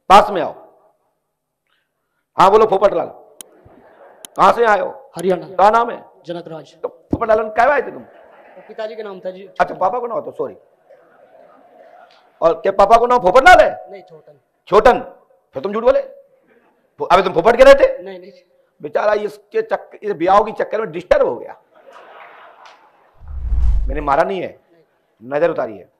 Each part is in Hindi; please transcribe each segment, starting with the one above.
पास में आओ। हाँ बोलो पोपटलाल, कहां से आए हो? हरियाणा। क्या नाम है? जनकराज। तो पोपटलाल क्या आए थे तुम? पिताजी का नाम था जी। अच्छा पापा को नाम तो सॉरी। और क्या पापा को नाम पोपटलाल है? नहीं, छोटन। छोटन? फिर तुम झूठ बोले। अबे तुम पोपट के रहे थे? नहीं नहीं। बेचारा इसके चक्कर, इस ब्याह के चक्कर में डिस्टर्ब हो गया। मैंने मारा नहीं है, नजर उतारी है।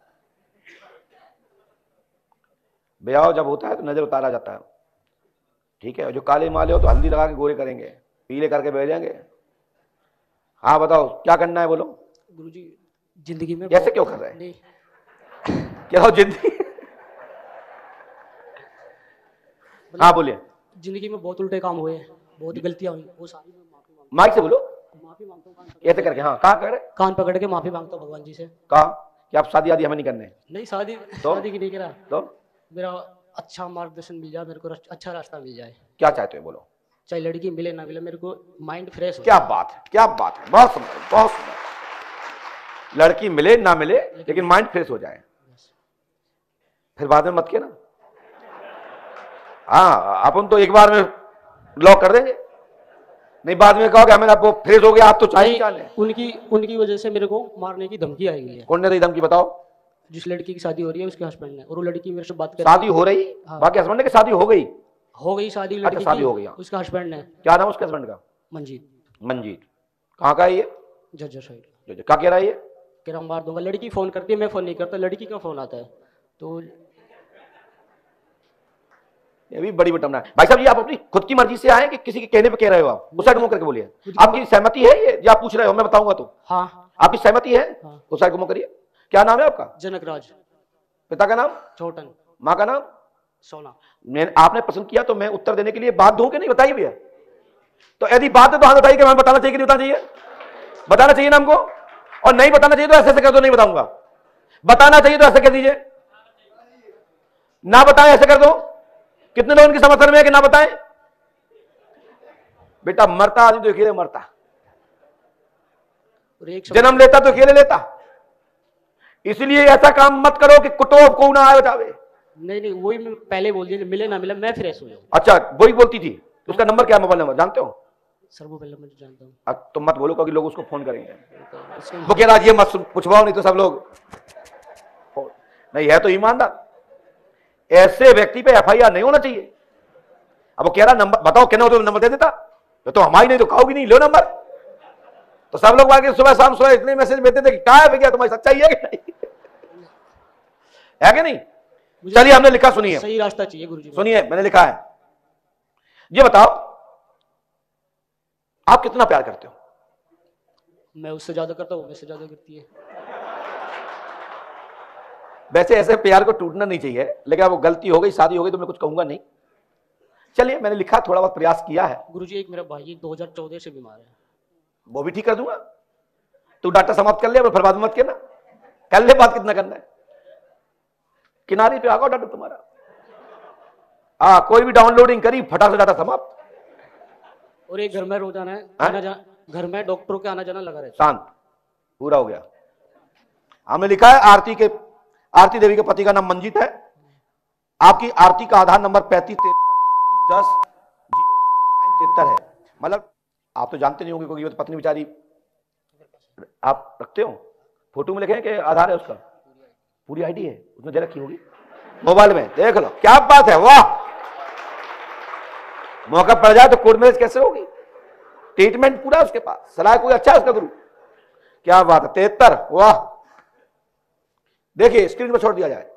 ब्याह जब होता है तो नजर उतारा जाता है, ठीक है। जो काले माले हो तो हल्दी लगा के गोरे करेंगे, पीले करके भेजेंगे। हाँ बताओ क्या करना है बोलो। गुरुजी जिंदगी में ऐसे क्यों कर रहे हैं? नहीं, क्या हो जिंदगी? हाँ बोलिए। जिंदगी में बहुत उल्टे काम हुए हैं, बहुत गलतियां हुई, वो सारी मैं माफी मांगता माइक से बोलो। हूं। माफी मांगता हूँ ऐसे करके। हाँ कहाँ कर रहे? कान पकड़ के माफी मांगता हूँ भगवान जी से। कहा कि आप शादी आदि हमें नहीं करने? नहीं शादी तो? शादी की नहीं करा। तो मेरा अच्छा मार्गदर्शन मिल जाए, मेरे को अच्छा रास्ता मिल जाए। क्या चाहते हो बोलो। चाहे लड़की मिले ना मिले, मेरे को माइंड फ्रेश हो। क्या बात है, क्या बात है, बहुत सुंदर बहुत सुंदर। लड़की मिले ना मिले लेकिन माइंड फ्रेश हो जाए। फिर बाद में मत के ना। हाँ अपन तो एक बार में लॉक कर देंगे, नहीं बाद में कहोगे हमें आपको फ्रेश हो गया, आप तो चाहिए क्या नहीं। उनकी वजह से मेरे को मारने की धमकी आई हुई है। कौन ने दी धमकी बताओ? जिस लड़की की शादी हो रही है उसके हस्बैंड ने, और वो लड़की मेरे से बात कर शादी हो रही? हाँ। बाकी हस्बैंड की शादी हो गई? हो गई शादी अच्छा, लड़की शादी की, हो गई। उसका हस्बैंड ने। क्या नाम उसके हस्बैंड का? मंजीत। मंजीत। कहाँ का है ये? जज्जर साइड। क्या कह रहा है ये? कह रहा मार दूंगा। लड़की फोन करती है, मैं फोन नहीं करता, लड़की का फोन आता है। तो ये भी बड़ी बटमना है। भाई साहब ये आप अपनी खुद की मर्जी से आए कि किसी के कहने पे कह रहे हो? आप उस साइड मुंह करके बोलिए। आपकी सहमति है ये जो आप पूछ रहे हो? मैं बताऊंगा तो। हाँ। आपकी सहमति है? हाँ। उस साइड मुंह करिए। क्या नाम है आपका? जनकराज। पिता का नाम? छोटन। माँ का नाम? सोना। मैंने आपने पसंद किया तो मैं उत्तर देने के लिए बाध्य हूं कि नहीं? बताइए भैया। तो यदि बात है तो हाथ बताइए कि मैं बताना चाहिए कि नहीं बताना चाहिए? बताना चाहिए ना हमको। और नहीं बताना चाहिए तो ऐसे ऐसे कर दो, नहीं बताऊंगा। बताना चाहिए तो ऐसे कह दीजिए, ना बताएं ऐसे कर दो। कितने लोग इनकी समर्थन में है कि ना बताएं? बेटा मरता आदमी तो अकेले मरता, जन्म लेता तो अकेले लेता। इसलिए ऐसा काम मत करो कि कुटुंब को ना आए बचावे। नहीं नहीं, वही मैं पहले बोल दिया, मिले ना मिले मैं फ्रेश हो जाऊं। अच्छा वही बोलती थी। उसका नंबर क्या, मोबाइल नंबर जानते हो? सर वो पहले मैं जानता हूँ। अब तुम मत बोलो क्योंकि लोग उसको फोन करेंगे। वो कह रहा ये मत पूछवाओ नहीं तो सब लोग नहीं है तो ईमानदार। ऐसे व्यक्ति पे एफआईआर नहीं होना चाहिए। अब वो कह रहा नंबर बताओ, कहना हो तो नंबर दे देता। तो हमारी नहीं तो खाओगी नहीं, लो नंबर। तो सब लोग आगे सुबह शाम सुबह इतने मैसेज भेजते थे कि क्या है भैया तुम्हारी सच्चाई है कि नहीं? है कि नहीं? चलिए हमने लिखा, सुनिए। सही रास्ता चाहिए गुरुजी। सुनिए मैंने लिखा है, ये बताओ आप कितना प्यार करते हो? मैं उससे ज्यादा करता हूँ, मुझसे ज्यादा करती है। वैसे ऐसे प्यार को टूटना नहीं चाहिए, लेकिन अब वो गलती हो गई, शादी हो गई तो मैं कुछ कहूंगा नहीं। चलिए मैंने लिखा, थोड़ा बहुत प्रयास किया है। गुरुजी एक मेरा भाई 2014 से बीमार है। वो भी ठीक कर दूंगा। तू डाटा समाप्त कर ले, फिर बाद में मत कहना। कर ले बात, कितना करना है। किनारे पे आगा डाटा तुम्हारा। कोई भी डाउनलोडिंग करी फटाक से डाटा समाप्त। और एक घर में रोजाना है आना जाना, घर में डॉक्टरों के आना जाना लगा रहता है। शांत, पूरा हो गया। हमने लिखा है आरती देवी के पति का नाम मंजीत है। आपकी आरती का आधार नंबर 35-10-0-9-73 है। मतलब आप तो जानते नहीं होंगे क्योंकि वो तो पत्नी बेचारी। आप रखते हो फोटो में, लिखे कि आधार है उसका, पूरी आईडी है उसमें दे रखी होगी मोबाइल में, देख लो। क्या बात है, वाह। मौका पड़ जाए तो कोर्ट मैरिज कैसे होगी? ट्रीटमेंट पूरा उसके पास, सलाह कोई अच्छा है उसका गुरु। क्या बात है, 73, वाह। देखिए स्क्रीन पर छोड़ दिया जाए।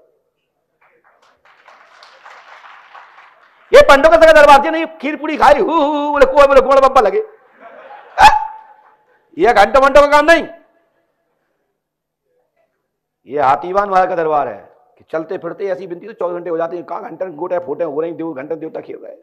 ये पंडों का सगा दरबार नहीं, खीर पूरी खाई बोले कुआ बोले कुआं बब्बा लगे। ये घंटों घंटों का काम नहीं। ये हाथीवान महाराज का दरबार है कि चलते फिरते ऐसी बिनती तो 24 घंटे हो जाते हैं। कहां घंटे गोटे फोटे हो रहे हैं, घंटे देवता खेल रहे हैं।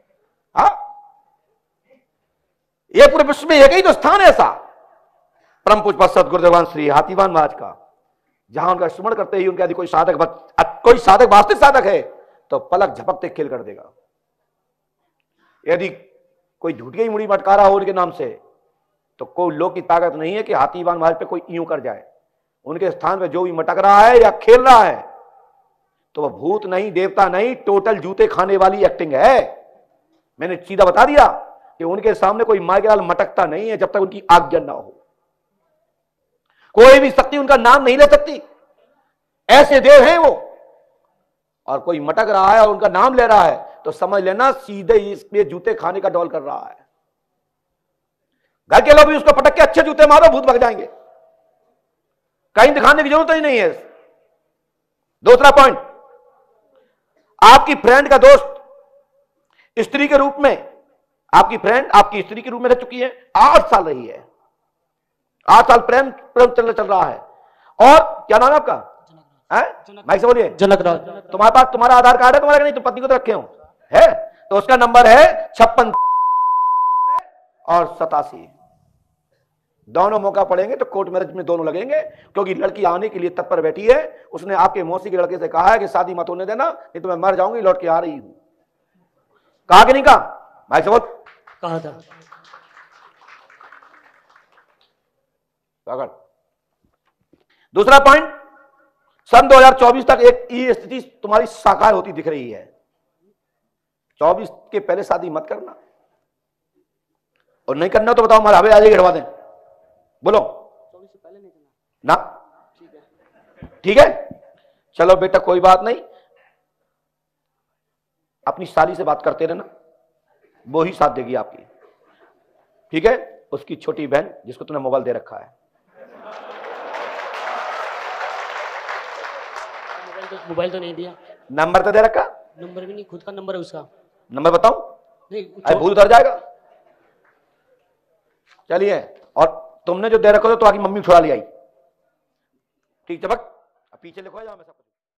ये पूरे विश्व में एक ही तो स्थान है ऐसा, परम पूज्य सत गुरुदेवान श्री हाथीवान महाराज का, जहां उनका स्मरण करते ही उनके यदि कोई साधक वास्तविक साधक है तो पलक झपकते खेल कर देगा। यदि कोई झूठी ही मुड़ी मटका रहा हो उनके नाम से तो कोई लोग की ताकत नहीं है कि हाथीवान महाराज पे कोई यूं कर जाए। उनके स्थान पे जो भी मटक रहा है या खेल रहा है तो वह भूत नहीं, देवता नहीं, टोटल जूते खाने वाली एक्टिंग है। मैंने सीधा बता दिया कि उनके सामने कोई मायकेलाल मटकता नहीं है जब तक उनकी आज्ञा ना हो। कोई भी शक्ति उनका नाम नहीं ले सकती, ऐसे देव हैं वो। और कोई मटक रहा है और उनका नाम ले रहा है तो समझ लेना सीधे इसके जूते खाने का डॉल कर रहा है। घर के लोग भी उसको पटक के अच्छे जूते मारो, भूत भाग जाएंगे, कहीं दिखाने की जरूरत ही नहीं है। दूसरा पॉइंट, आपकी फ्रेंड का दोस्त स्त्री के रूप में, आपकी फ्रेंड आपकी स्त्री के रूप में रह चुकी है, 8 साल रही है, 8 साल प्रेम चल रहा है। और क्या नाम है आपका? माइक से बोलिए। जनकराज। तुम्हारे पास तुम्हारा आधार कार्ड है तुम्हारा? नहीं, तुम पत्नी को तो रखे हो है, तो उसका नंबर है 56 और 87। दोनों मौका पड़ेंगे तो कोर्ट मैरिज में दोनों लगेंगे, क्योंकि लड़की आने के लिए तत्पर बैठी है। उसने आपके मौसी के लड़के से कहा है कि शादी मत होने देना, नहीं तो मैं मर जाऊंगी, लौट के आ रही हूं। कहा कि नहीं कहा? भाई साहब कहा था। दूसरा पॉइंट, सन 2024 तक एक ये स्थिति तुम्हारी साकार होती दिख रही है। 24 के पहले शादी मत करना, और नहीं करना तो बताओ, हमारे हवे आज ही गिरवा दें। बोलो 24 से पहले नहीं करना ना? ठीक है, चलो बेटा कोई बात नहीं, अपनी साली से बात करते रहना, वो ही साथ देगी आपकी। ठीक है, उसकी छोटी बहन जिसको तूने मोबाइल दे रखा है, मोबाइल तो नहीं दिया, नंबर तो दे रखा, नंबर भी नहीं, खुद का नंबर है उसका। नंबर बताओ, नहीं अरे भूल उतर जाएगा। चलिए, और तुमने जो दे रखा था तो आगे मम्मी छुड़ा ले आई। ठीक चमक, पीछे लिखवा जाओ मैं सब